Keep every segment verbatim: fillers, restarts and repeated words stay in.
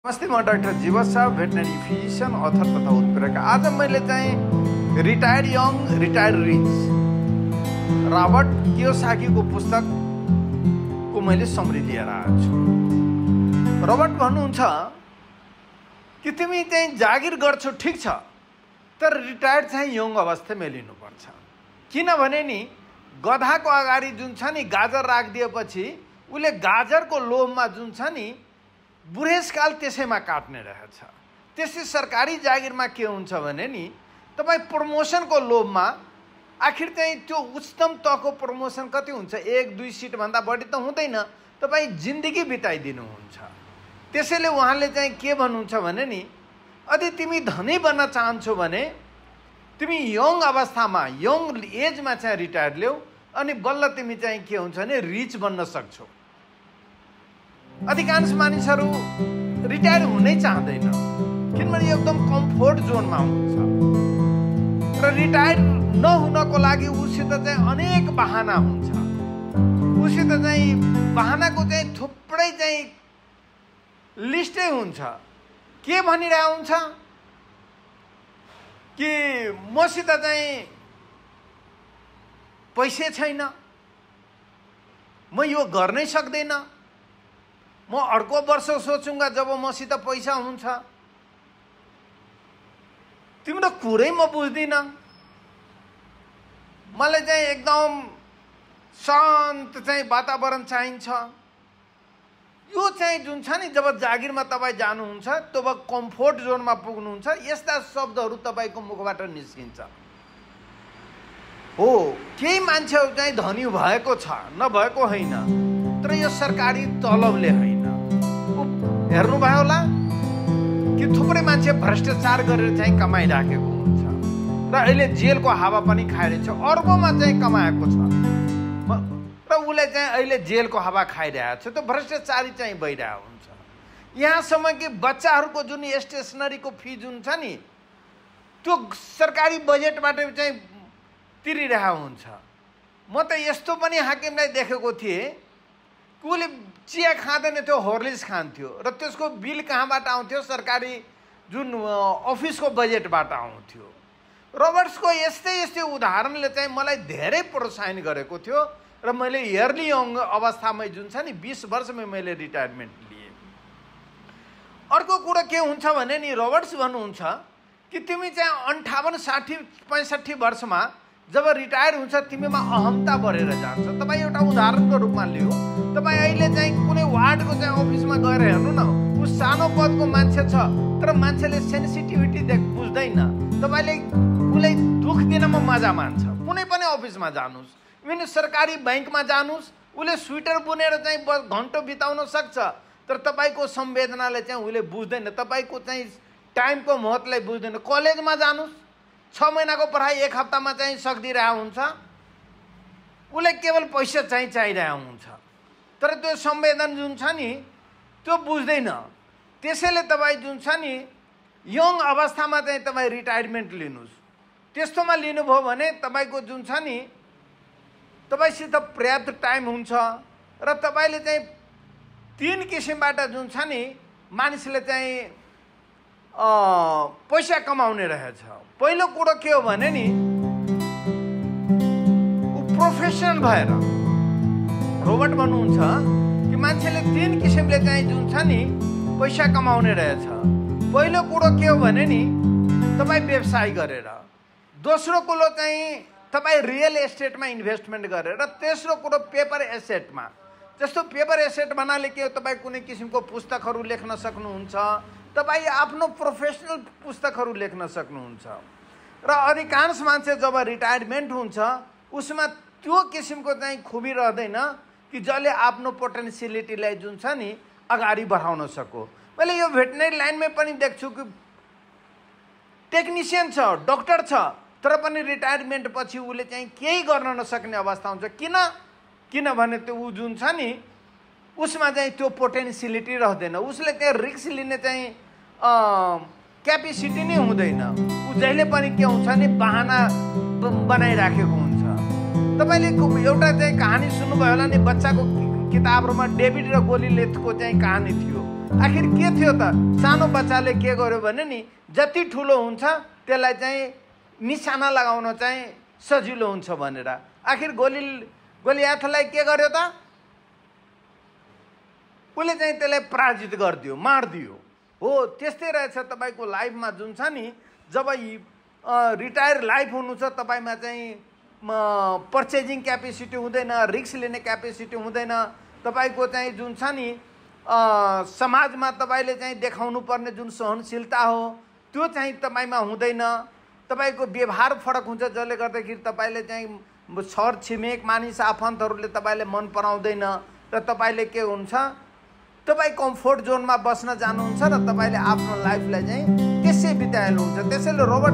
नमस्ते, म डाक्टर जीवस शाह, भेटनरी फिजिशियन, अथर तथा उत्प्रेरक। आज मैले चाहिँ retired young retired rich Robert कियोसाकीको पुस्तकको मैले समरी लिएर आएको छु। रबर्ट भन्नुहुन्छ कि तिमी चाहिँ जागिर गर्छौ ठिक छ, तर रिटायर्ड चाहिँ यङ अवस्थामै लिनुपर्छ। किनभने नि गधाको अगाडि जुन छ नि गाजर राखिदिएपछि उसले गाजरको लोभमा जुन छ नि बुढेसकाल त्यसैमा काट्ने रहेछ। त्यसै सरकारी जागिरमा के हुन्छ भने नि तपाईँ प्रमोसनको लोभमा आखिर चाहिँ त्यो उच्चतम तहको प्रमोसन कति हुन्छ, एक दुई सिटभन्दा बढी त हुँदैन, तपाईँ जिन्दगी बिताइदिनुहुन्छ। त्यसैले उहाँले चाहिँ के भन्नुहुन्छ भने नि यदि तिमी धनी बन्न चाहन्छौ भने तिमी यङ अवस्थामा यङ एजमा चाहिँ रिटायर ल्याऊ, अनि बल्ल तिमी चाहिँ के हुन्छ भने रिच बन्न सक्छौ। अधिकांश मानिसहरू रिटायर हुनै चाहँदैन, किनभने एकदम कम्फोर्ट जोनमा हुन्छ र रिटायर नहुनको लागि उसित चाहिँ अनेक बहाना हुन्छ। उसित चाहिँ बहानाको चाहिँ थुप्रै चाहिँ लिस्टै हुन्छ। के भनिरहेको हुन्छ कि मसित चाहिँ पैसै छैन, म यो गर्नै सक्दैन, म अर्को वर्ष सोचुँगा जब मसित पैसा हुन्छ। तिम्रो कुरै म बुझ्दिनँ, मलाई चाहिँ एकदम शान्त चाहिँ वातावरण चाहिन्छ। यो चाहिँ जुन छ नि जब जागिरमा तपाईँ जानुहुन्छ तब कम्फोर्ट जोनमा पुग्नुहुन्छ, यस्ता शब्दहरू तपाईँको मुखबाट निस्किन्छ। हो, केही मान्छेहरू चाहिँ धनी भएको छ, नभएको होइन, तर यो सरकारी तलबले होइन। हेर्नुभयो होला कि थुप्रै मान्छे भ्रष्टाचार गरेर चाहिँ कमाइराखेको हुन्छ र अहिले जेलको हावा पनि खाइरहेछ, अर्बौँमा चाहिँ कमाएको छ र उसले चाहिँ अहिले जेलको हावा खाइरहेको छ। त्यो भ्रष्टाचारी चाहिँ भइरहेको हुन्छ। यहाँसम्म कि बच्चाहरूको जुन स्टेसनरीको फी जुन छ नि त्यो सरकारी बजेटबाट चाहिँ तिरिरहेको हुन्छ। म त यस्तो पनि हाकिमलाई देखेको थिएँ कि उसले चिया खाँदैन थियो, हर्लिक्स खान्थ्यो र त्यसको बिल कहाँबाट आउँथ्यो, सरकारी जुन अफिसको बजेटबाट आउँथ्यो। रबर्ट्सको यस्तै यस्तै उदाहरणले चाहिँ मलाई धेरै प्रोत्साहन गरेको थियो र मैले इयरली यङ अवस्थामै जुन छ नि बिस वर्षमै मैले रिटायरमेन्ट लिएँ। अर्को कुरो के हुन्छ भने नि रबर्ट्स भन्नुहुन्छ कि तिमी चाहिँ अन्ठाउन्न साठी पैँसठी वर्षमा जब रिटायर हुन्छ तिमीमा अहमता बढेर जान्छ। तपाईँ एउटा उदाहरणको रूपमा लियो, तपाईँ अहिले चाहिँ कुनै वार्डको चाहिँ अफिसमा गएर हेर्नु न, ऊ सानो पदको मान्छे छ तर मान्छेले सेन्सिटिभिटी देख बुझ्दैन, तपाईँले उसलाई दुःख दिनमा मजा मान्छ। कुनै पनि अफिसमा जानुहोस्, इभन सरकारी ब्याङ्कमा जानुहोस्, उसले स्वेटर बुनेर चाहिँ घन्टो बिताउन सक्छ, तर तपाईँको संवेदनाले चाहिँ उसले बुझ्दैन, तपाईँको चाहिँ टाइमको महत्त्वलाई बुझ्दैन। कलेजमा जानुहोस्, छ महिनाको पढाइ एक हप्तामा चाहिँ सकिदिरहेको हुन्छ, उसलाई केवल पैसा चाहिँ चाहिरहेको हुन्छ, तर त्यो संवेदन जुन छ नि त्यो बुझ्दैन। त्यसैले तपाईँ जुन छ नि यङ अवस्थामा चाहिँ तपाईँ रिटायरमेन्ट लिनुहोस्। त्यस्तोमा लिनुभयो भने तपाईँको जुन छ नि तपाईँसित पर्याप्त टाइम हुन्छ र तपाईँले चाहिँ तिन किसिमबाट जुन छ नि मानिसले चाहिँ पैसा कमाउने रहेछ। पहिलो कुरो के हो भने नि ऊ प्रोफेसनल भएर, रोबर्ट भन्नुहुन्छ कि मान्छेले तिन किसिमले चाहिँ जुन छ नि पैसा कमाउने रहेछ। पहिलो कुरो के हो भने नि तपाईँ व्यवसाय गरेर, दोस्रो कुरो चाहिँ तपाईँ रियल एस्टेटमा इन्भेस्टमेन्ट गरेर, र तेस्रो कुरो पेपर एसेटमा। जस्तो पेपर एसेट भन्नाले के हो, तपाईँ कुनै किसिमको पुस्तकहरू लेख्न सक्नुहुन्छ, तपाईँ आफ्नो प्रोफेसनल पुस्तकहरू लेख्न सक्नुहुन्छ। र अधिकांश मान्छे जब रिटायरमेन्ट हुन्छ उसमा त्यो किसिमको चाहिँ खुबी रहँदैन कि जसले आफ्नो पोटेन्सियलिटीलाई जुन छ नि अगाडि बढाउन सको। मैले यो भेटनरी लाइनमै पनि देख्छु कि टेक्निसियन छ, डक्टर छ, तर पनि रिटायरमेन्ट पछि उसले चाहिँ केही गर्न नसक्ने अवस्था हुन्छ। किन? किनभने त्यो ऊ जुन छ नि उसमा चाहिँ त्यो पोटेन्सियलिटी रहँदैन, उसले त्यहाँ रिस्क लिने चाहिँ क्यापेसिटी नै हुँदैन। ऊ जहिले पनि के हुन्छ नि बहाना बनाइराखेको हुन्छ। तपाईँले एउटा चाहिँ कहानी सुन्नुभयो होला नि, बच्चाको किताबहरूमा डेभिड र गोलियथको चाहिँ कहानी थियो। आखिर के थियो त? सानो बच्चाले के गर्यो भने नि जति ठुलो हुन्छ त्यसलाई चाहिँ निशाना लगाउन चाहिँ सजिलो हुन्छ भनेर आखिर गोली गोलियाथलाई के गर्यो त? उसले चाहिँ त्यसलाई पराजित गरिदियो, मारिदियो। हो त्यस्तै रहेछ तपाईँको लाइफमा जुन छ नि, जब रिटायर लाइफ हुनु छ तपाईँमा चाहिँ पर्चेजिङ क्यापेसिटी हुँदैन, रिस्क लिने क्यापेसिटी हुँदैन, तपाईँको चाहिँ जुन छ नि समाजमा तपाईँले चाहिँ देखाउनु पर्ने जुन सहनशीलता हो त्यो चाहिँ तपाईँमा हुँदैन, तपाईँको व्यवहार फरक हुन्छ जसले गर्दाखेरि तपाईँले चाहिँ छर छिमेक मानिस आफन्तहरूले तपाईँले मन पराउँदैन र तपाईँले के हुन्छ तपाईँ कम्फोर्ट जोनमा बस्न जानुहुन्छ र तपाईँले आफ्नो लाइफलाई चाहिँ त्यसै बिताउनुहुन्छ। त्यसैले रोबर्ट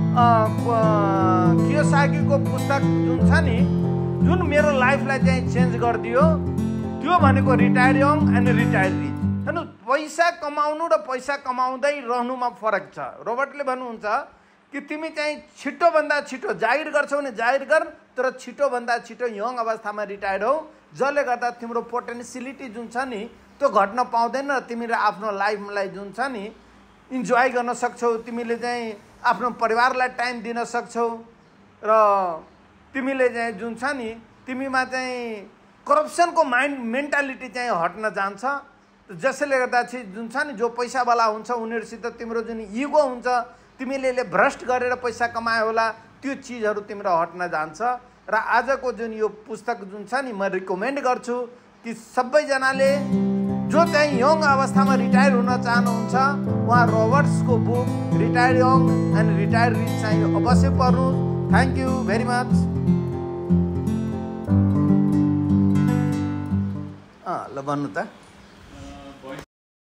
कियोसाकीको पुस्तक जुन छ नि, जुन मेरो लाइफलाई चाहिँ चेन्ज गरिदियो त्यो भनेको retire young and retire rich. हेर्नु, पैसा कमाउनु र पैसा कमाउँदै रहनुमा फरक छ। रोबर्टले भन्नुहुन्छ कि तिमी चाहिँ छिटोभन्दा छिटो जाहिर गर्छौ भने जाहिर गर, तर छिटोभन्दा छिटो यङ अवस्थामा रिटायर हौ, जसले गर्दा तिम्रो पोटेन्सियलिटी जुन छ नि त्यो घट्न पाउँदैन र तिमीले आफ्नो लाइफलाई जुन छ नि इन्जोय गर्न सक्छौ, तिमीले चाहिँ आफ्नो परिवारलाई टाइम दिन सक्छौ र तिमीले चाहिँ जुन छ नि तिमीमा चाहिँ करप्सनको माइन्ड मेन्टालिटी चाहिँ हट्न जान्छ। जसले गर्दा चाहिँ जुन छ नि जो पैसावाला हुन्छ उनीहरूसित तिम्रो जुन इगो हुन्छ, तिमीले भ्रष्ट गरेर पैसा कमायो होला, त्यो चिजहरू तिम्रो हट्न जान्छ। र आजको जुन यो पुस्तक जुन छ नि म रिकमेन्ड गर्छु कि सबैजनाले जो चाहिँ यङ अवस्थामा रिटायर हुन चाहनुहुन्छ उहाँ रोबर्ट्सको book retire young and retire rich चाहिँ अवश्य पढ्नु। Thank you very much. ल भन्नु त।